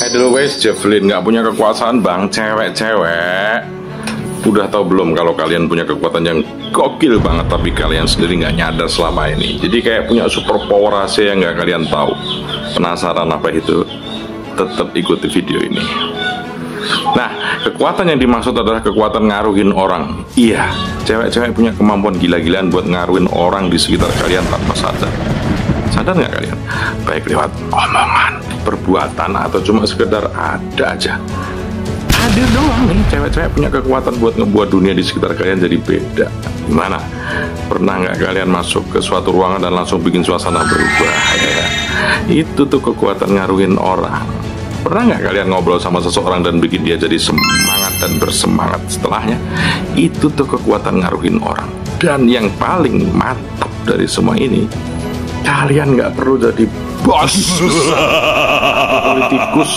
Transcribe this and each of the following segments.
Edelweiss Javelin nggak punya kekuasaan bang, cewek-cewek. Udah tahu belum kalau kalian punya kekuatan yang gokil banget tapi kalian sendiri nggak nyadar selama ini. Jadi kayak punya super power rahasia yang nggak kalian tahu. Penasaran apa itu? Tetap ikuti video ini. Nah, kekuatan yang dimaksud adalah kekuatan ngaruhin orang. Iya, cewek-cewek punya kemampuan gila-gilaan buat ngaruhin orang di sekitar kalian tanpa sadar. Sadar nggak kalian? Baik lewat omongan, perbuatan, atau cuma sekedar ada aja. Hadir doang nih, cewek-cewek punya kekuatan buat ngebuat dunia di sekitar kalian jadi beda. Gimana? Pernah nggak kalian masuk ke suatu ruangan dan langsung bikin suasana berubah? Ya? Itu tuh kekuatan ngaruhin orang. Pernah nggak kalian ngobrol sama seseorang dan bikin dia jadi semangat dan bersemangat setelahnya? Itu tuh kekuatan ngaruhin orang. Dan yang paling mantap dari semua ini, kalian nggak perlu jadi bos politikus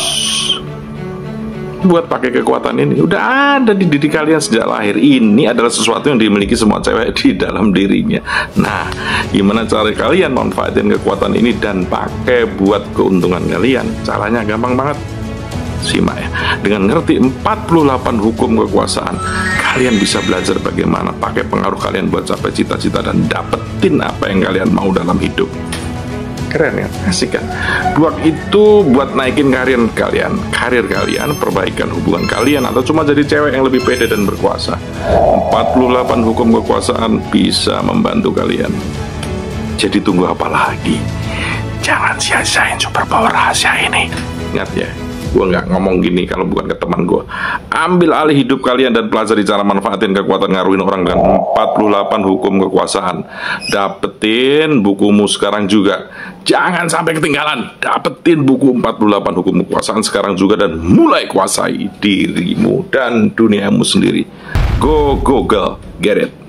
buat pakai kekuatan ini. Udah ada di diri kalian sejak lahir. Ini adalah sesuatu yang dimiliki semua cewek di dalam dirinya. Nah, gimana cara kalian manfaatin kekuatan ini dan pakai buat keuntungan kalian? Caranya gampang banget. Simak ya. Dengan ngerti 48 hukum kekuasaan, kalian bisa belajar bagaimana pakai pengaruh kalian buat capai cita-cita dan dapetin apa yang kalian mau dalam hidup. Keren ya, asik kan? Buat itu buat naikin karir kalian, perbaikan hubungan kalian, atau cuma jadi cewek yang lebih pede dan berkuasa. 48 hukum kekuasaan bisa membantu kalian. Jadi tunggu apa lagi? Jangan sia-siain super power rahasia ini. Ingat ya, gue nggak ngomong gini kalau bukan ke teman gue. Ambil alih hidup kalian dan pelajari cara manfaatin kekuatan ngaruhin orang dengan 48 hukum kekuasaan. Dapetin bukumu sekarang juga. Jangan sampai ketinggalan. Dapetin buku 48 hukum kekuasaan sekarang juga dan mulai kuasai dirimu dan duniamu sendiri. Go girl, get it.